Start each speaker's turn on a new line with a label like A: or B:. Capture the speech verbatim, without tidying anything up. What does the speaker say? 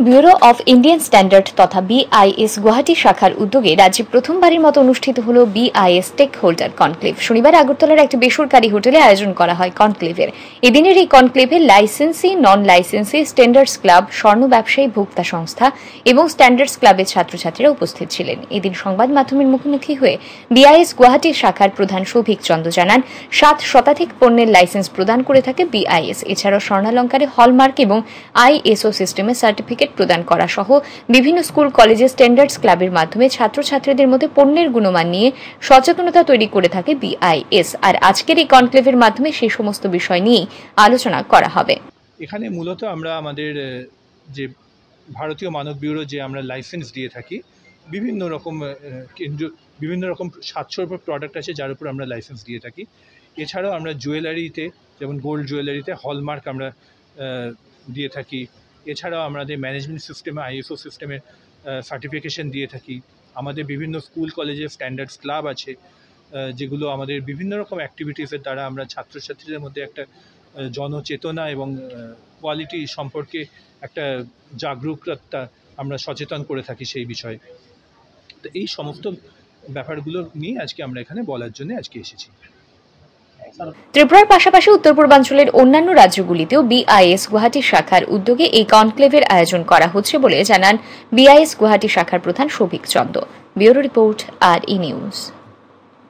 A: Bureau of Indian standard তথা BIS Guwahati শাখার উদ্যোগে রাজ্যে প্রথমবারের মতো অনুষ্ঠিত হল বিআইএস টেক হোল্ডার কনক্লেভ। শনিবার আগরতলার একটি বেসরকারি হোটেলে আয়োজন করা হয় কনক্লেভের। এদিনের এই কনক্লেভে licensee, non licensee, standards club, স্বর্ণ ব্যবসায়ী ভোক্তা সংস্থা এবং স্ট্যান্ডার্ডস ক্লাবের ছাত্রছাত্রীরা উপস্থিত ছিলেন। এদিন সংবাদ মাধ্যমের মুখোমুখি হয়ে বিআইএস গুয়াহাটি শাখার প্রধান সৌভিক চন্দ জানান, সাত শতাধিক পণ্যের লাইসেন্স প্রদান করে থাকে বিআইএস। এছাড়াও স্বর্ণালঙ্কারে হলমার্ক এবং আইএসও সিস্টেমে সার্টিফিকেট প্রদান করা সহ বিভিন্ন স্কুল কলেজে স্ট্যান্ডার্ডস ক্লাবের মাধ্যমে ছাত্রছাত্রীদের মধ্যে পণ্যের গুণমান নিয়ে সচেতনতা তৈরি করে থাকে বিআইএস। আর আজকের এই কনক্লেভের মাধ্যমে সেই সমস্ত বিষয় নিয়ে আলোচনা করা হবে।
B: এখানে মূলত আমরা আমাদের যে ভারতীয় মানক ব্যুরো যে আমরা লাইসেন্স দিয়ে থাকি, বিভিন্ন রকম কেন্দ্র বিভিন্ন রকম সাতশোর উপর প্রোডাক্ট আছে যার উপর আমরা লাইসেন্স দিয়ে থাকি। এছাড়াও আমরা জুয়েলারিতে, যেমন গোল্ড জুয়েলারিতে হলমার্ক আমরা দিয়ে থাকি। এছাড়াও আমাদের ম্যানেজমেন্ট সিস্টেমে আইএসও সিস্টেমের সার্টিফিকেশন দিয়ে থাকি। আমাদের বিভিন্ন স্কুল কলেজে স্ট্যান্ডার্ডস ক্লাব আছে, যেগুলো আমাদের বিভিন্ন রকম অ্যাক্টিভিটিসের দ্বারা আমরা ছাত্রছাত্রীদের মধ্যে একটা জনচেতনা এবং কোয়ালিটি সম্পর্কে একটা জাগরুকতা আমরা সচেতন করে থাকি সেই বিষয়ে। তো এই সমস্ত ব্যাপারগুলো নিয়ে আজকে আমরা এখানে বলার জন্য আজকে এসেছি।
A: ত্রিপুরার পাশাপাশি উত্তর পূর্বাঞ্চলের অন্যান্য রাজ্যগুলিতেও বিআইএস গুয়াহাটি শাখার উদ্যোগে এই কনক্লেভের আয়োজন করা হচ্ছে বলে জানান বিআইএস গুয়াহাটি শাখার প্রধান Souvik Chanda. Bureau report, R E news.